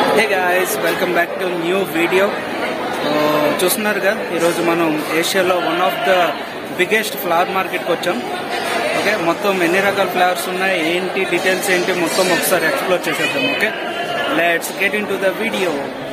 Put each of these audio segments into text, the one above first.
Hey guys, welcome back to new video. చూస్తున్నారుగా ఈరోజు మనం ఏషియాలో one of the biggest flower మార్కెట్కి వచ్చాం. ఓకే, మొత్తం ఎన్ని రకాల ఫ్లవర్స్ ఉన్నాయి, ఏంటి డీటెయిల్స్ ఏంటి మొత్తం ఒకసారి ఎక్స్ప్లోర్ చేసేద్దాం. Okay, let's get into the video.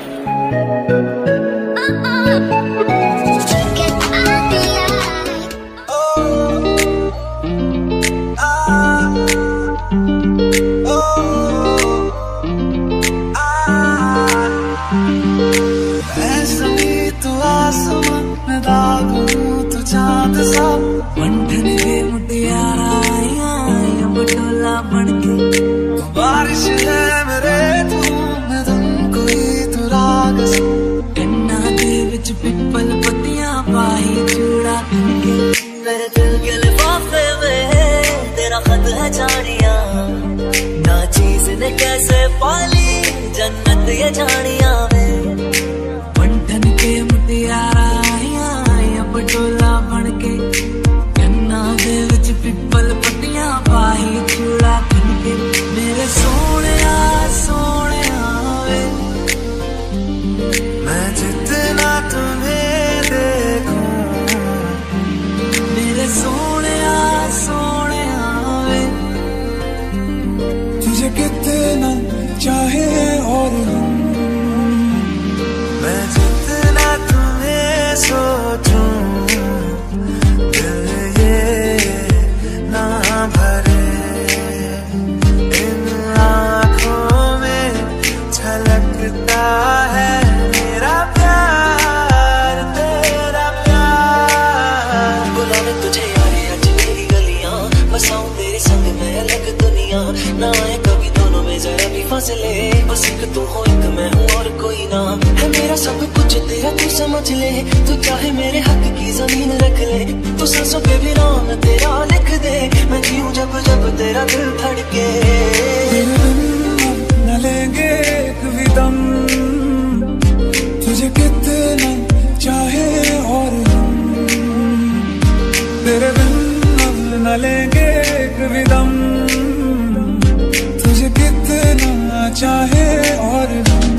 बारिश है मेरे कोई तू राग कन्ना दे विच पिपल पत्तियां पाई चूड़ा मेरे दिल के लिफाफे में तेरा खत है जानिया ना चीज ने कैसे पाली जन्नत ये जानिया वे बंधन के मुटियारा आया पटोला बन के कन्ना दे विच पिपल पत्तियां पाई चूड़ा मेरे सोने वे मैं जितना तुम्हें देखूं मेरे सोने वे तुझे कितना चाहे और मैं जितना तुम्हें सोचूं दिल ये ना भरे है मेरा प्यार तेरा प्यार बुलाने तुझे यारे आज मेरी गलियां बसाऊं तेरे संग मैं अलग दुनिया ना आए कभी दोनों में जरा भी फासले बस एक तू हो एक मैं हूँ और कोई ना है मेरा सब कुछ तेरा तू समझ ले तू चाहे मेरे हक की जमीन रख ले तू सांसों पे भी नाम तेरा लिख दे मैं जीऊं जब जब तेरा दिल धड़के न लेंगे एक भी दम तुझे कितना चाहे और तेरे बिन न लेंगे एक भी दम तुझे कितना चाहे और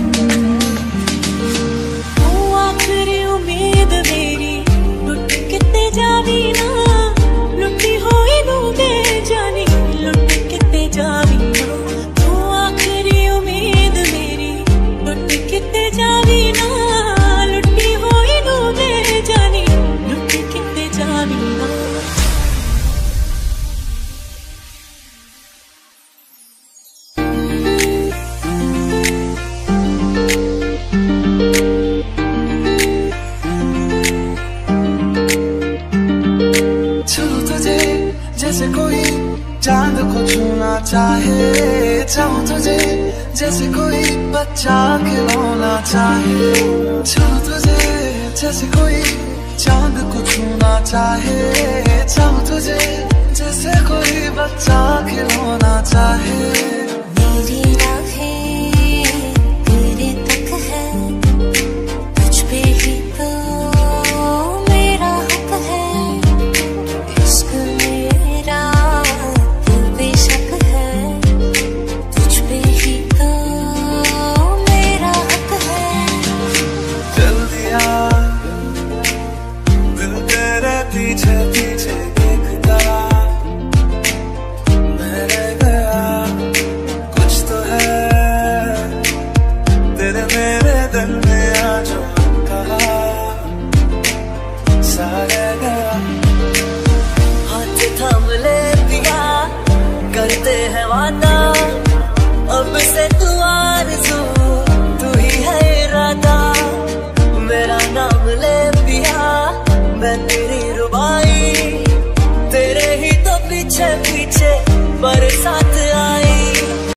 आखिरी उम्मीद मेरी लुट किते जावी ना लुटी होई नू दे जानी लुट किते जावी ना तू आखिरी उम्मीद मेरी लुट किते जावी ना लुटी होई नू दे जानी लुट किते जावी ना जैसे कोई चांद को छूना चाहे चाहूं तुझे जैसे कोई बच्चा खिलौना चाहे चाहूं तुझे जैसे कोई चांद को छूना चाहे चाहूं तुझे जैसे कोई बच्चा खिलौना चाहे मेरी राह